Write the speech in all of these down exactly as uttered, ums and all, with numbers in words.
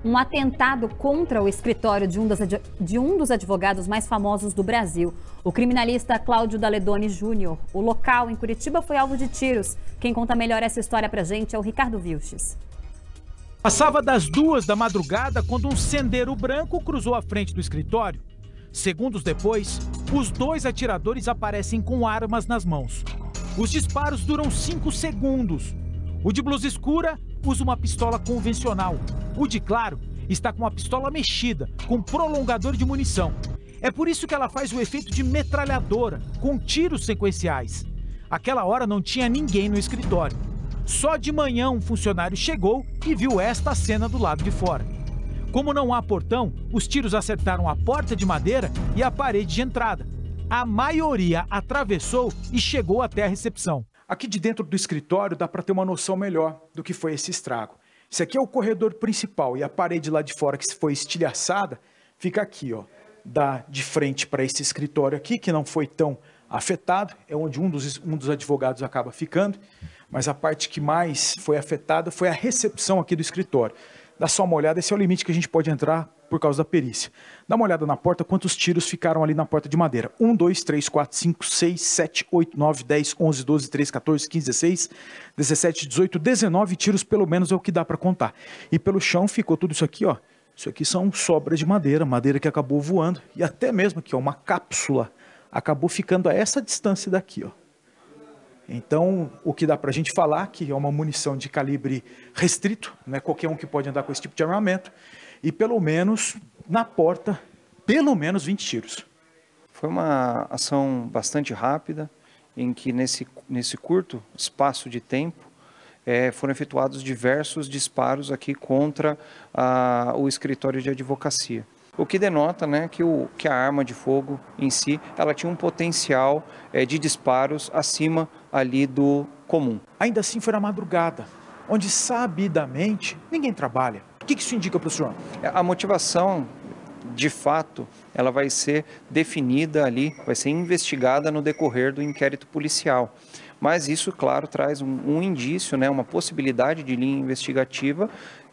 Um atentado contra o escritório de um, dos, de um dos advogados mais famosos do Brasil, o criminalista Cláudio Daledoni Júnior. O local em Curitiba foi alvo de tiros. Quem conta melhor essa história pra gente é o Ricardo Vilches. Passava das duas da madrugada quando um sendeiro branco cruzou a frente do escritório. Segundos depois, os dois atiradores aparecem com armas nas mãos. Os disparos duram cinco segundos. O de blusa escura usa uma pistola convencional. O de claro está com uma pistola mexida, com prolongador de munição. É por isso que ela faz o efeito de metralhadora, com tiros sequenciais. Aquela hora não tinha ninguém no escritório. Só de manhã um funcionário chegou e viu esta cena do lado de fora. Como não há portão, os tiros acertaram a porta de madeira e a parede de entrada. A maioria atravessou e chegou até a recepção. Aqui de dentro do escritório dá para ter uma noção melhor do que foi esse estrago. Esse aqui é o corredor principal e a parede lá de fora que foi estilhaçada fica aqui, ó. Dá de frente para esse escritório aqui, que não foi tão afetado, é onde um dos, um dos advogados acaba ficando, mas a parte que mais foi afetada foi a recepção aqui do escritório. Dá só uma olhada, esse é o limite que a gente pode entrar por causa da perícia. Dá uma olhada na porta, quantos tiros ficaram ali na porta de madeira. um, dois, três, quatro, cinco, seis, sete, oito, nove, dez, onze, doze, treze, quatorze, quinze, dezesseis, dezessete, dezoito, dezenove tiros pelo menos é o que dá para contar. E pelo chão ficou tudo isso aqui, ó. Isso aqui são sobras de madeira, madeira que acabou voando. E até mesmo aqui, ó, uma cápsula acabou ficando a essa distância daqui, ó. Então, o que dá para a gente falar que é uma munição de calibre restrito, não é qualquer um que pode andar com esse tipo de armamento, e pelo menos, na porta, pelo menos vinte tiros. Foi uma ação bastante rápida, em que nesse, nesse curto espaço de tempo, é, foram efetuados diversos disparos aqui contra a, o escritório de advocacia. O que denota, né, que, o, que a arma de fogo em si, ela tinha um potencial é, de disparos acima ali do comum. Ainda assim foi na madrugada, onde sabidamente ninguém trabalha. O que isso indica para o senhor? A motivação, de fato, ela vai ser definida ali, vai ser investigada no decorrer do inquérito policial. Mas isso, claro, traz um, um indício, né, uma possibilidade de linha investigativa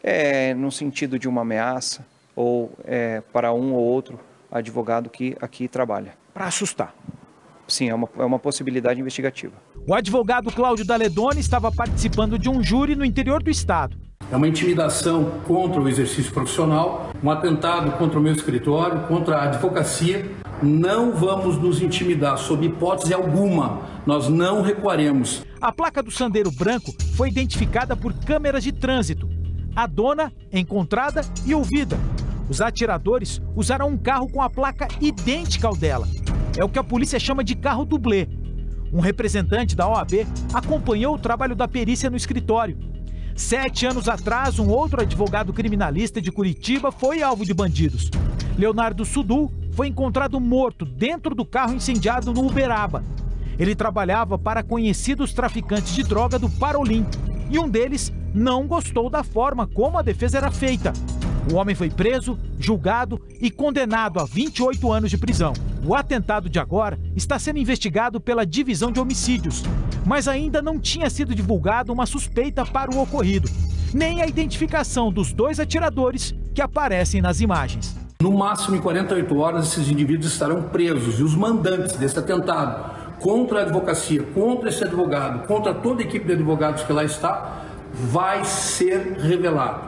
é, no sentido de uma ameaça, ou é, para um ou outro advogado que aqui trabalha. Para assustar. Sim, é uma, é uma possibilidade investigativa. O advogado Cláudio Daledoni estava participando de um júri no interior do estado. É uma intimidação contra o exercício profissional, um atentado contra o meu escritório, contra a advocacia. Não vamos nos intimidar, sob hipótese alguma. Nós não recuaremos. A placa do sandeiro branco foi identificada por câmeras de trânsito. A dona encontrada e ouvida. Os atiradores usaram um carro com a placa idêntica ao dela. É o que a polícia chama de carro dublê. Um representante da O A B acompanhou o trabalho da perícia no escritório. Sete anos atrás, um outro advogado criminalista de Curitiba foi alvo de bandidos. Leonardo Sudul foi encontrado morto dentro do carro incendiado no Uberaba. Ele trabalhava para conhecidos traficantes de droga do Parolim. E um deles não gostou da forma como a defesa era feita. O homem foi preso, julgado e condenado a vinte e oito anos de prisão. O atentado de agora está sendo investigado pela Divisão de Homicídios, mas ainda não tinha sido divulgada uma suspeita para o ocorrido, nem a identificação dos dois atiradores que aparecem nas imagens. No máximo, em quarenta e oito horas, esses indivíduos estarão presos e os mandantes desse atentado contra a advocacia, contra esse advogado, contra toda a equipe de advogados que lá está, vai ser revelado.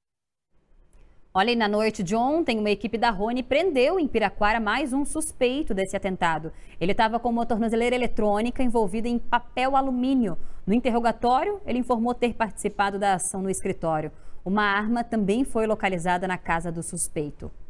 Olha, e na noite de ontem, uma equipe da Rony prendeu em Piraquara mais um suspeito desse atentado. Ele estava com uma tornozeleira eletrônica envolvida em papel alumínio. No interrogatório, ele informou ter participado da ação no escritório. Uma arma também foi localizada na casa do suspeito.